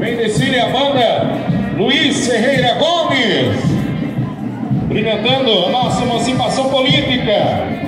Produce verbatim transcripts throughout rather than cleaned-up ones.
Vem desfile a banda Luiz Ferreira Gomes, brilhantando a nossa emancipação política.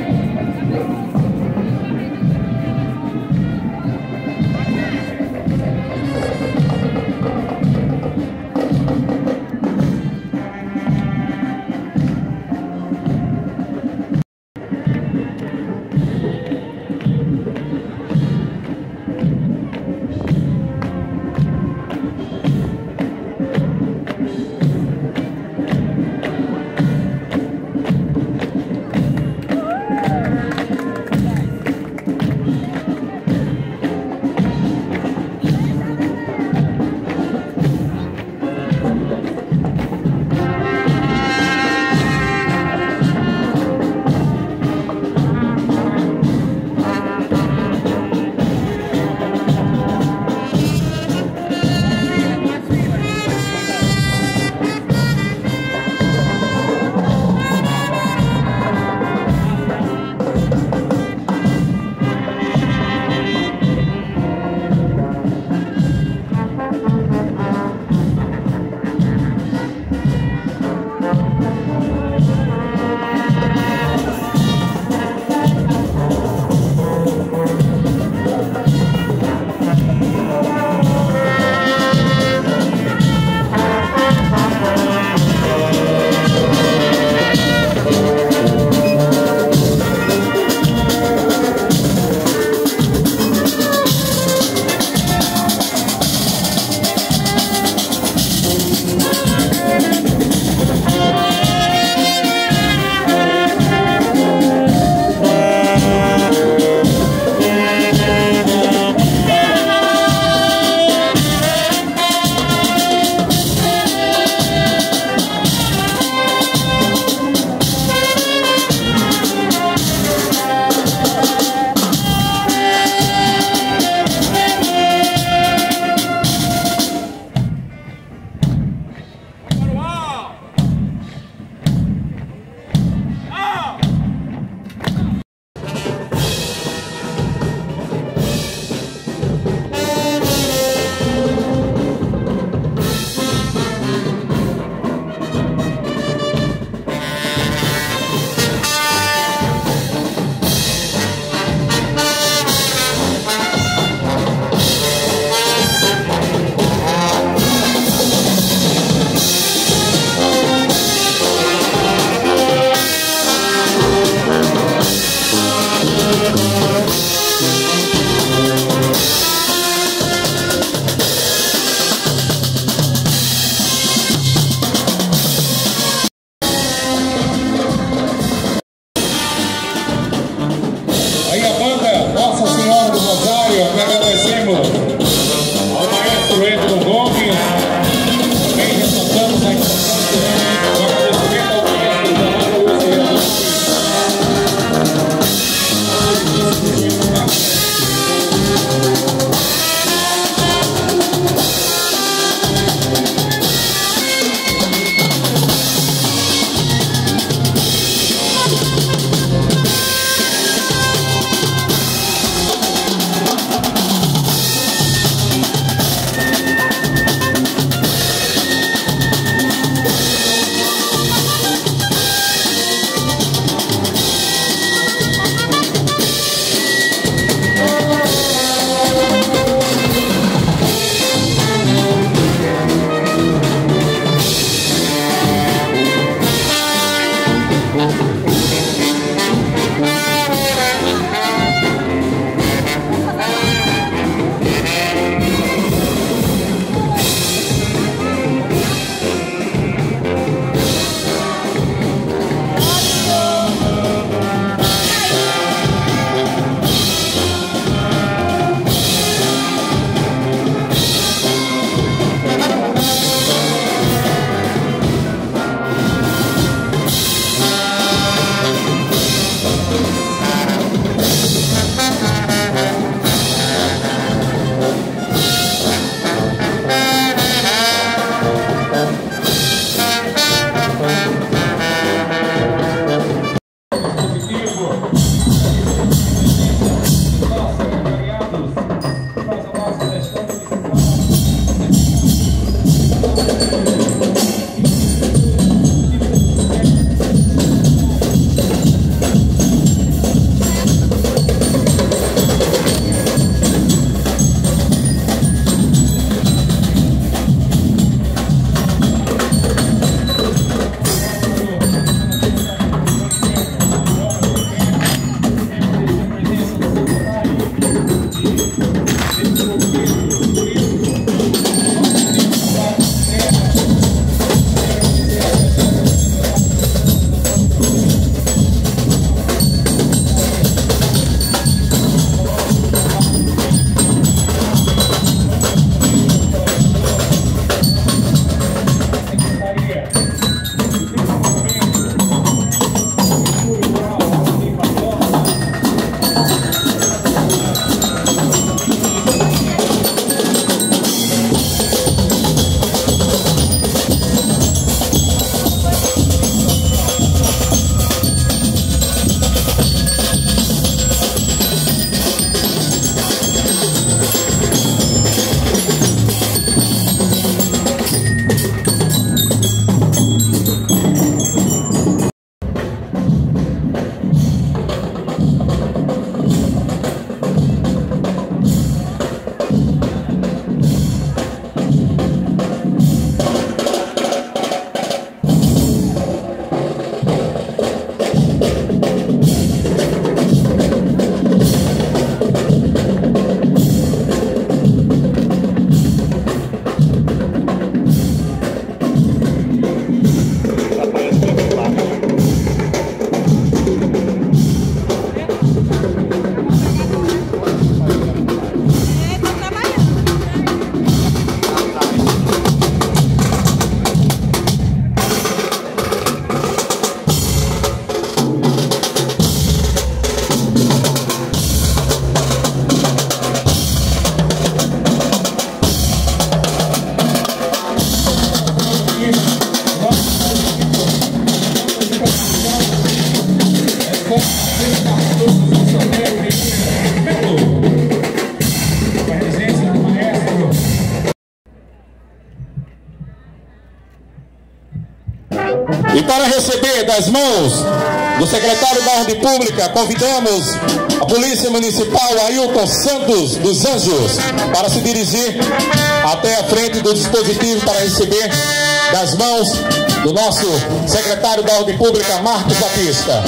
receber das mãos do secretário da Ordem Pública, convidamos a Polícia Municipal Ailton Santos dos Anjos para se dirigir até a frente do dispositivo para receber das mãos do nosso secretário da Ordem Pública, Marcos Batista.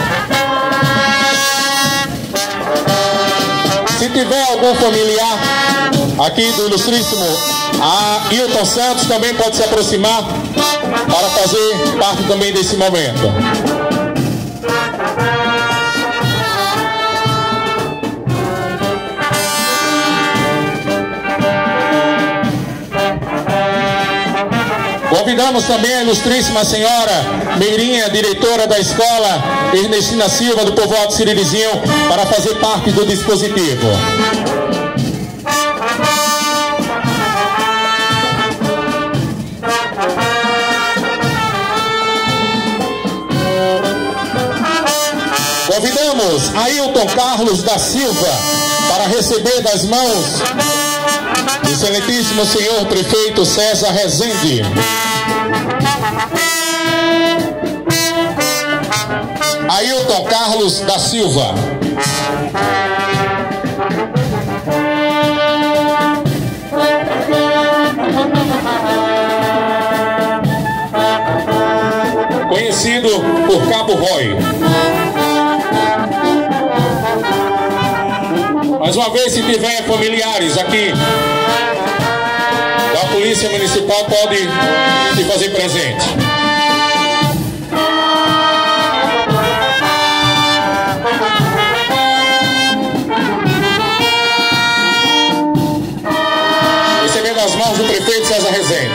Se tiver algum familiar aqui do ilustríssimo Ailton Santos, também pode se aproximar para fazer parte também desse momento. Convidamos também a ilustríssima senhora Meirinha, diretora da escola Ernestina Silva, do povoado Ciririzinho, para fazer parte do dispositivo. Convidamos Ailton Carlos da Silva para receber das mãos do excelentíssimo senhor prefeito César Rezende. Ailton Carlos da Silva. Conhecido por Cabo Roy. Mais uma vez, se tiver familiares aqui da Polícia Municipal, pode se fazer presente. Recebendo as mãos do prefeito César Rezende.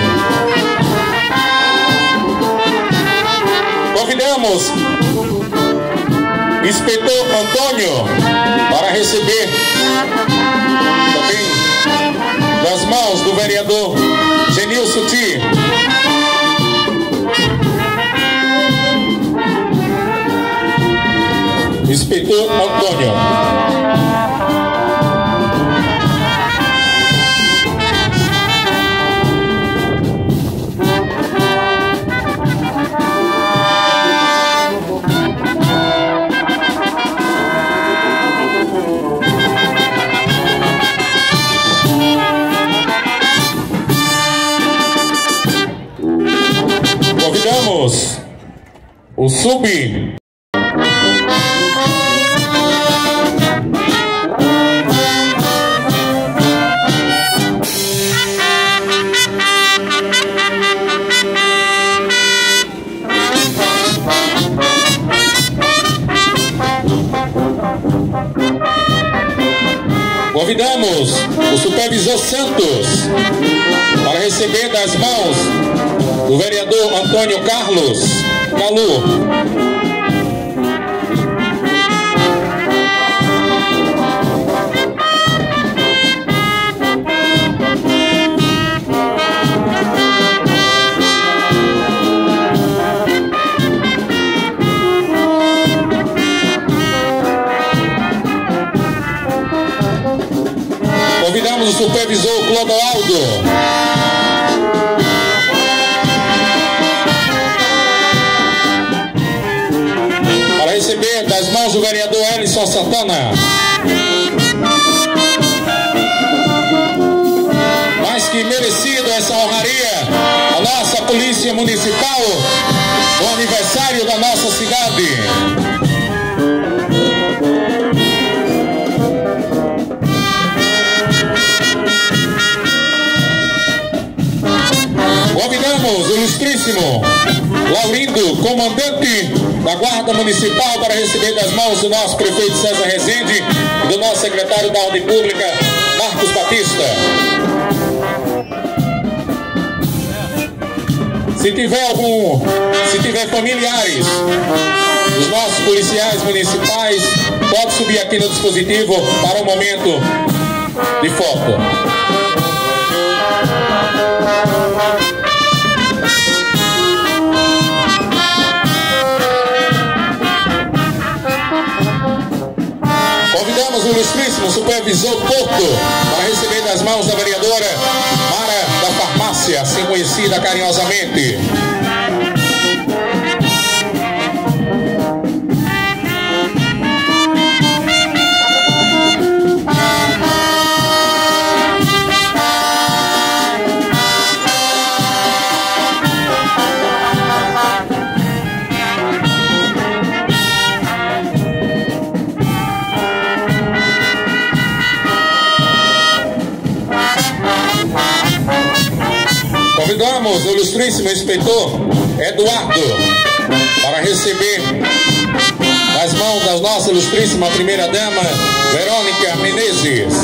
Convidamos Inspetor Antônio para receber também das mãos do vereador Genilson Ti. Inspetor Antônio. Convidamos o sub Convidamos o supervisor Santos para receber das mãos do vereador Antônio Carlos Calu. Convidamos o supervisor Clodoaldo para receber das mãos do vereador Elison Santana. Mais que merecido essa honraria, a nossa Polícia Municipal, no aniversário da nossa cidade. Convidamos o ilustríssimo Laurindo, comandante da Guarda Municipal, para receber das mãos do nosso prefeito César Rezende e do nosso secretário da Ordem Pública, Marcos Batista. Se tiver algum, se tiver familiares dos nossos policiais municipais, pode subir aqui no dispositivo para um momento de foto. Convidamos o ilustríssimo supervisor Porto para receber das mãos da vereadora Mara da Farmácia, assim conhecida carinhosamente. Convidamos o ilustríssimo inspetor Eduardo para receber nas mãos da nossa ilustríssima primeira-dama Verônica Menezes.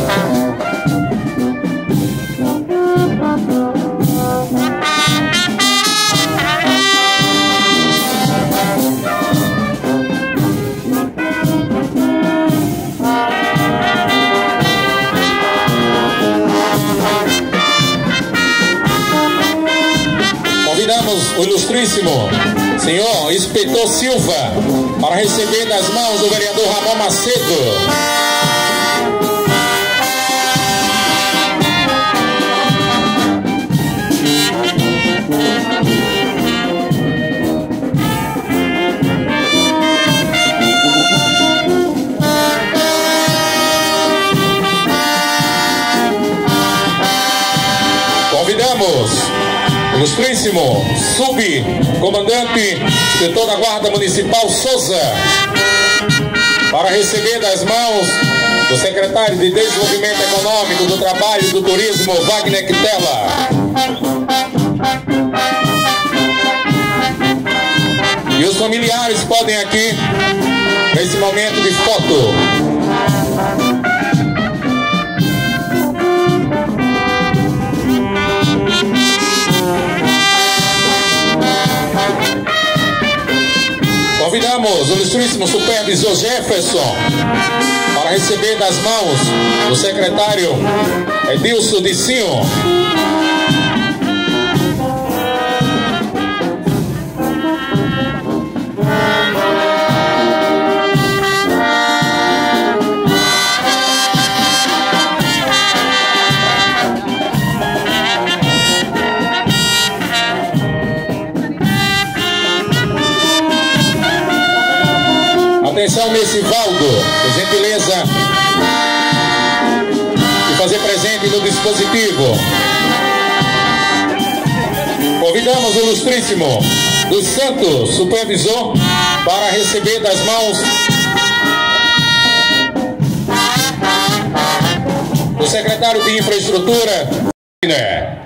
Convidamos o ilustríssimo senhor Inspetor Silva para receber das mãos do vereador Ramon Macedo. Convidamos o ilustríssimo subcomandante, inspetor da Guarda Municipal Souza, para receber das mãos do secretário de Desenvolvimento Econômico, do Trabalho e do Turismo, Wagner Quitela. E os familiares podem aqui, nesse momento de foto. Convidamos o ilustríssimo supervisor Jefferson para receber das mãos do secretário Edilson Dicinho. Atenção, Messivaldo, por gentileza de fazer presente no dispositivo. Convidamos o ilustríssimo dos Santos, supervisor, para receber das mãos do secretário de Infraestrutura, né?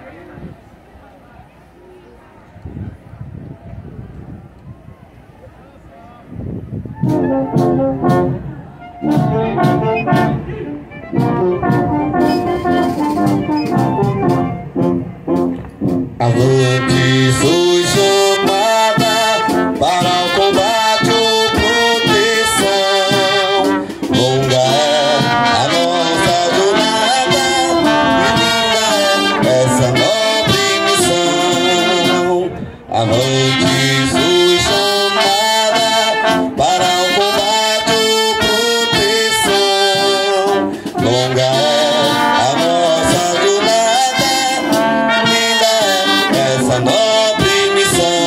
Avante, fui chamada para o combate ou proteção. Longa é a nossa jornada e linda é essa nobre missão. Avante, fui chamada para o combate ou proteção. Longa é a nossa jornada, linda é essa nobre missão.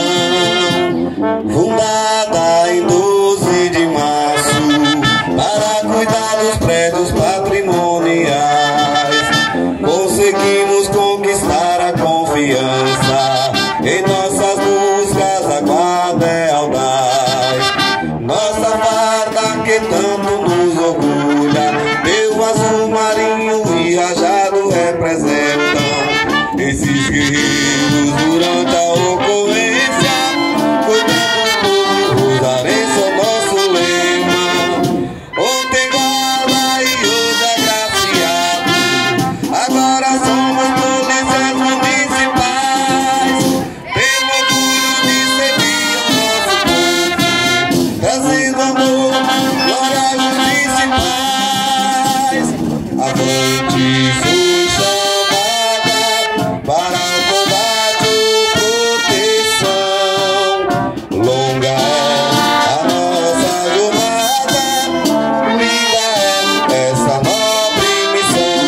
Fundada em doze de março para cuidar dos prédios patrimoniais, conseguimos conquistar a confiança em nossas buscas, a guarda é audaz. Nossa farda que tanto nos orgulha, meu azul marinho e rajado representam esses guerreiros durante a ocorrência. Cuidando do rosarense é nosso lema. Ontem guarda e hoje agraciado, agora somos policiais municipais. Tenho orgulho de servir o nosso povo, trazendo amor, glória, justiça e paz. Avante, fui chamada para o combate ou proteção. Longa é a nossa jornada, linda é essa nobre missão.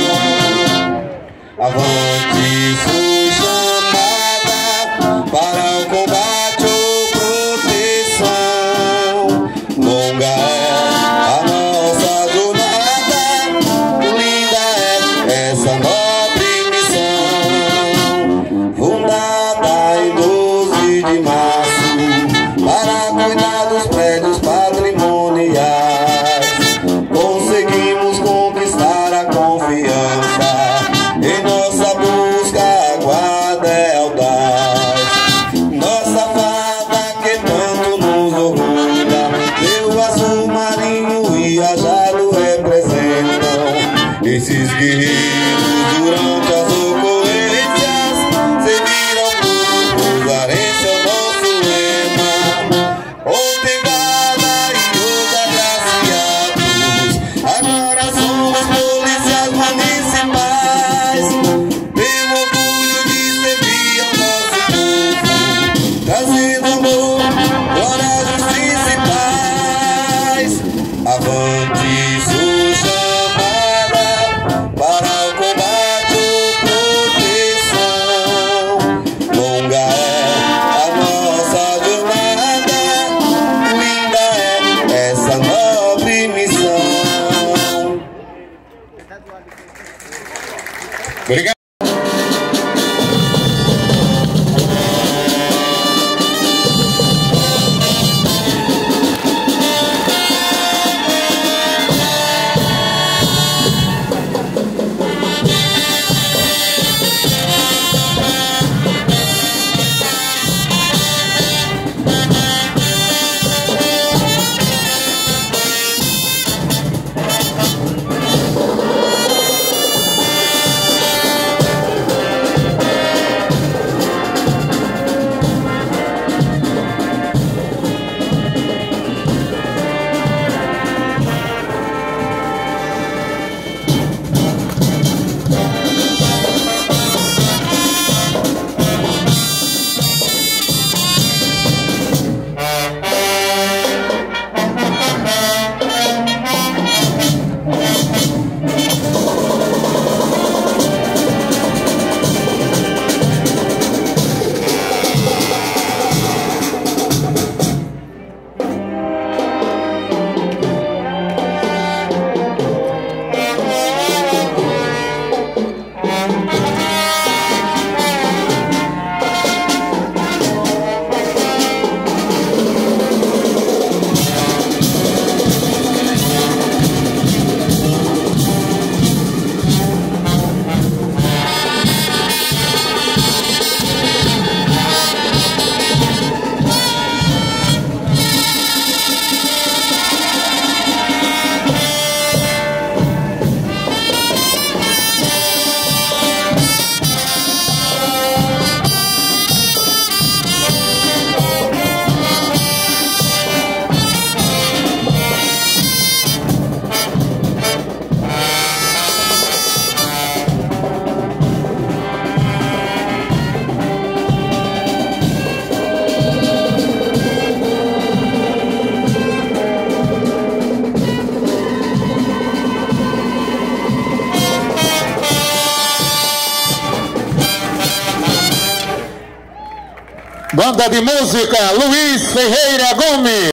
Avante, fui chamada para o combate ou proteção. Longa é a nossa jornada, linda é Esses guerreiros durante as ocorrências serviram por cruzarência o nosso lema. Ontem gala e hoje agraciados, agora somos policiais municipais. Temos orgulho de servir ao nosso povo, trazendo amor, glória, justiça e paz. Avante, sou chamada para o combate ou proteção. Longa é a nossa jornada, linda é essa nobre missão. Obrigado. Banda de música Luiz Ferreira Gomes.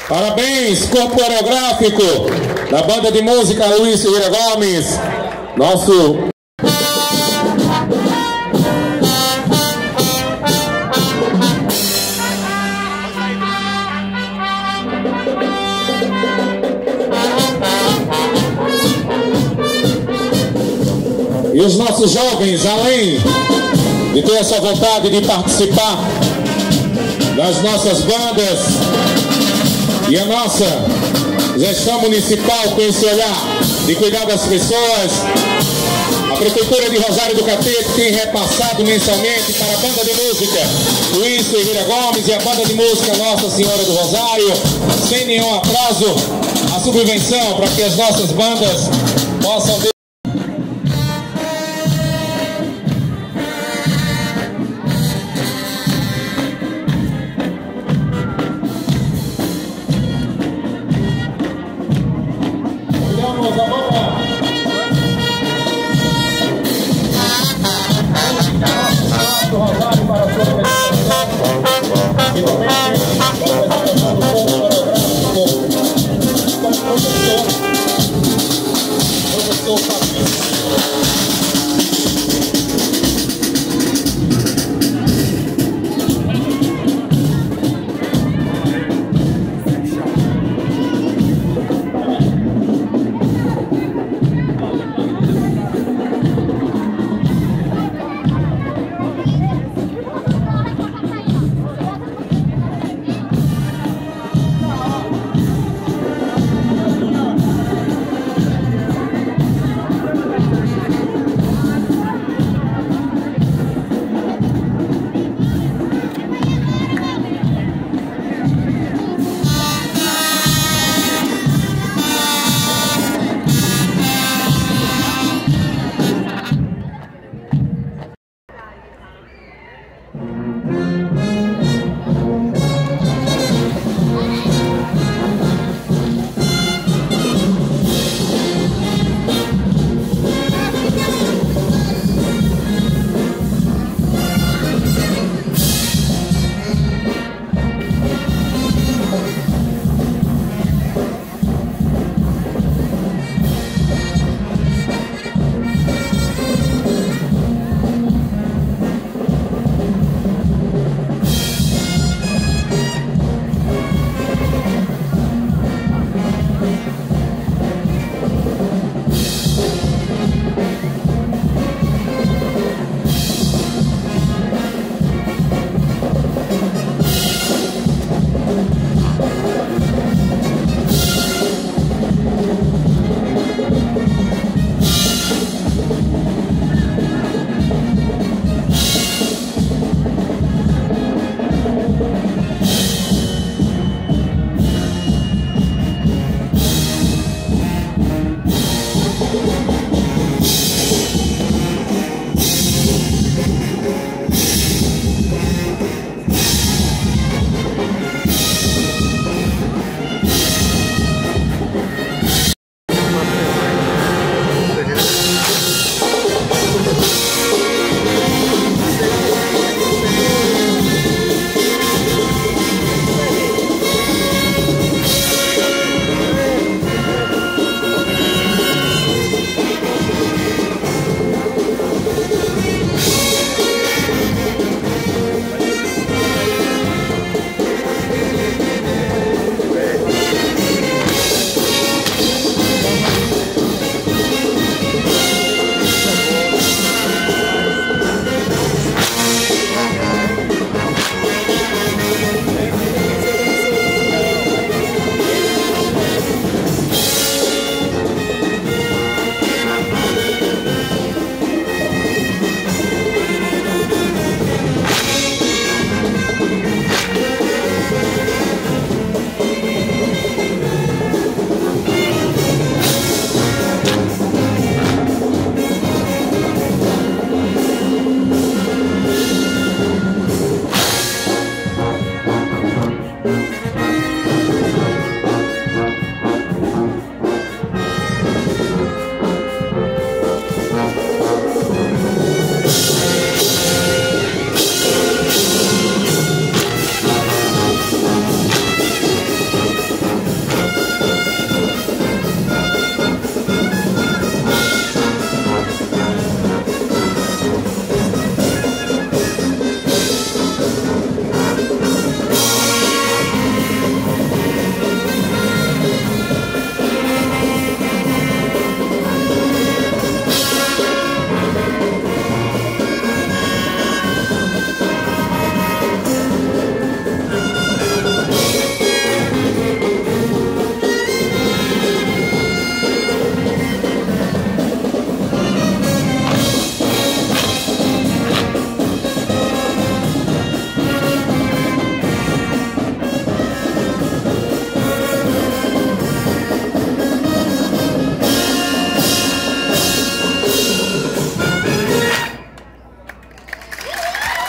Parabéns, corpo coreográfico da banda de música Luiz Ferreira Gomes, nosso... E os nossos jovens, além de ter essa vontade de participar das nossas bandas, e a nossa gestão municipal com esse olhar de cuidar das pessoas, a Prefeitura de Rosário do Catete tem repassado mensalmente para a banda de música Luiz Ferreira Gomes e a banda de música Nossa Senhora do Rosário, sem nenhum atraso, a subvenção para que as nossas bandas possam ter. Professor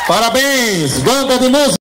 Parabéns, banda de música.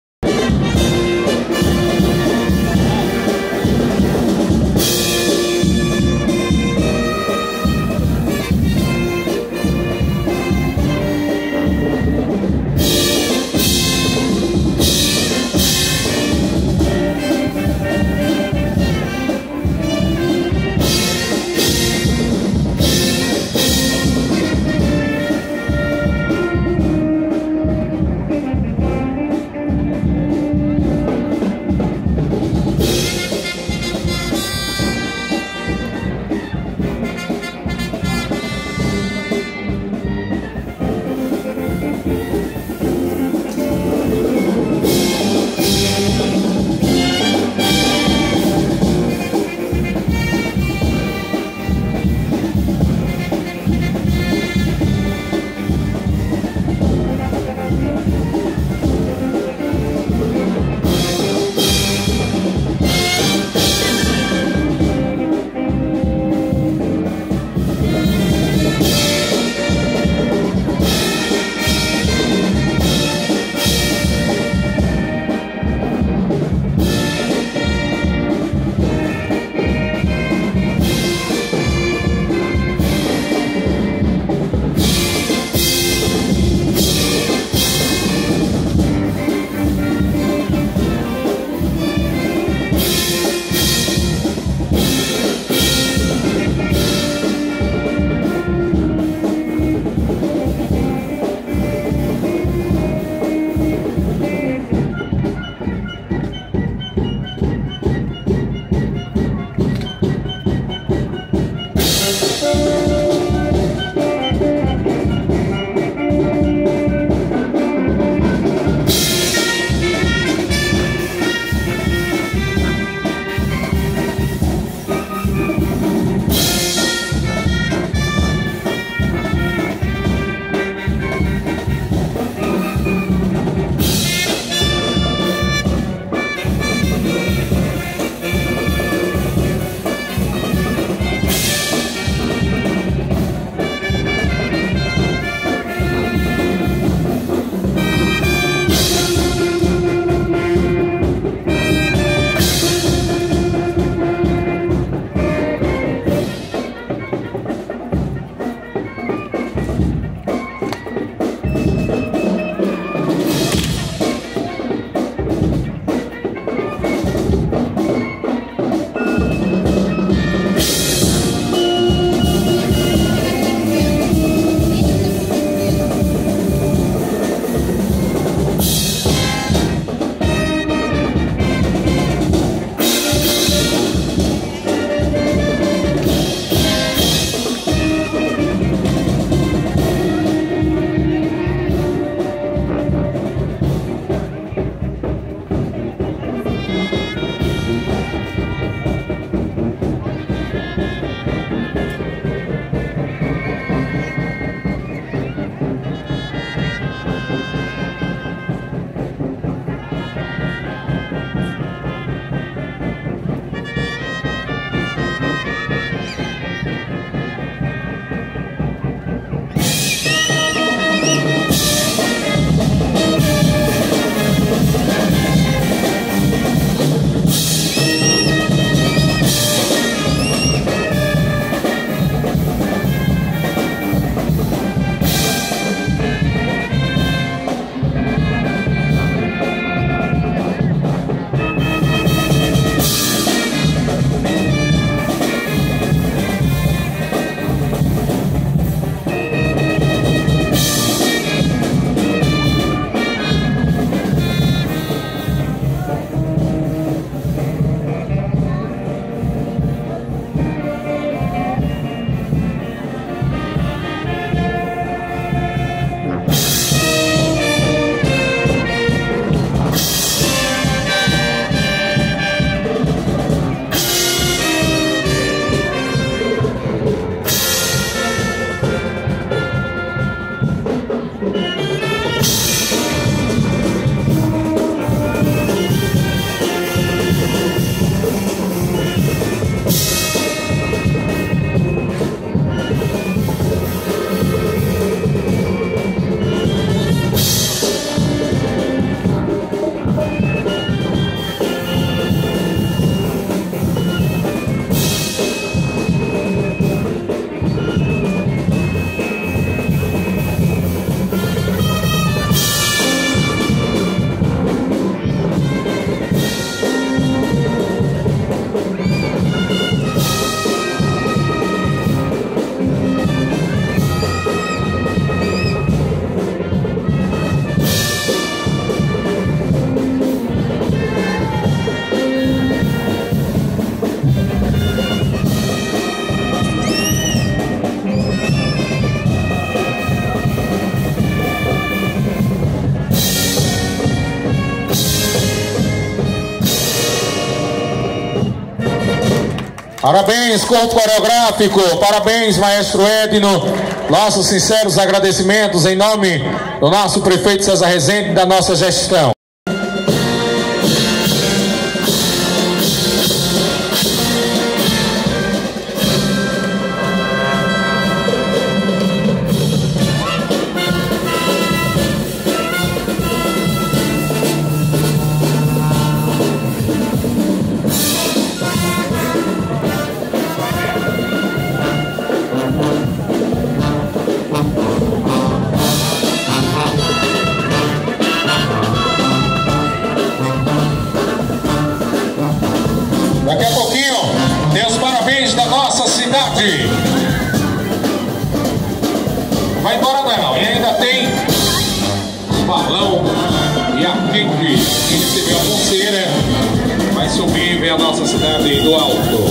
Parabéns, corpo coreográfico, parabéns, maestro Edno. Nossos sinceros agradecimentos em nome do nosso prefeito César Rezende e da nossa gestão. Daqui a pouquinho tem os parabéns da nossa cidade. Vai embora não, e ainda tem balão e a Kiki que recebeu a pulseira. Vai subir e ver a nossa cidade do alto.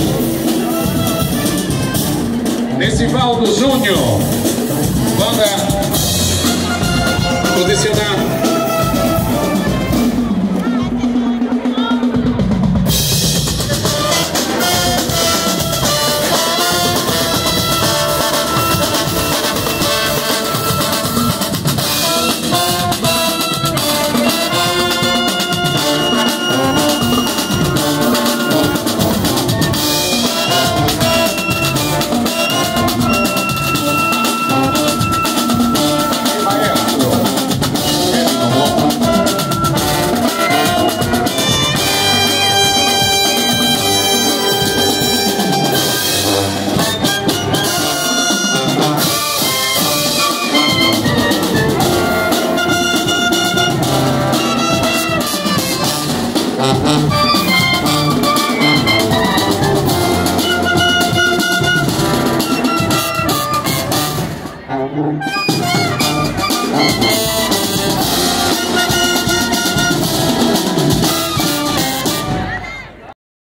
Nesivaldo Júnior, banda posicionada. Thank you.